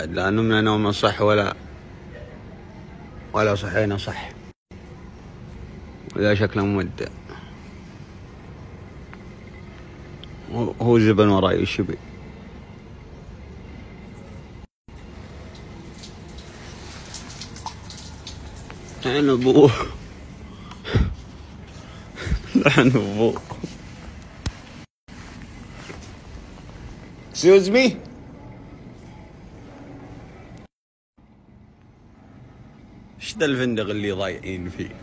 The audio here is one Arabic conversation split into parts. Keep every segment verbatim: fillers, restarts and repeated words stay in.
لا نمنا نوم صح ولا ولا صحينا صح، ولا شكله مودع. هو زبن وراي الشبي. لعن ابوه لعن ابوه. Excuse me. ايش ذا الفندق اللي ضايعين فيه؟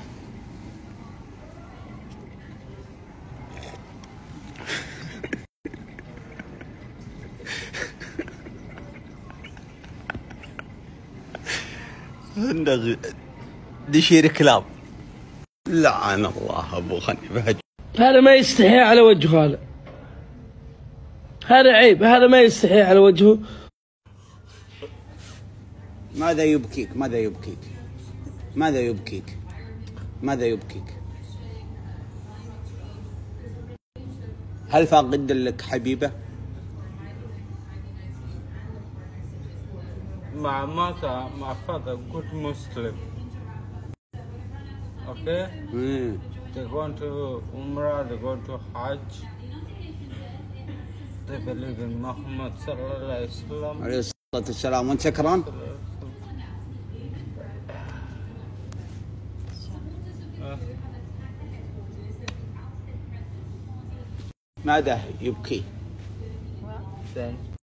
فندق دشير كلاب. لعن الله ابو خني بهج. هذا ما يستحي على وجهه، هذا هذا عيب، هذا ما يستحي على وجهه. ماذا يبكيك؟ ماذا يبكيك؟ ماذا يبكيك؟ ماذا يبكيك؟ هل فاقد لك حبيبة؟ My mother, my father, good Muslim. Okay? Mm. They go to Umrah, they go to Hajj. They believe in Muhammad sallallahu alayhi wa sallam. عليه الصلاة والسلام. وانت سكران؟ ماذا يبكي؟ Then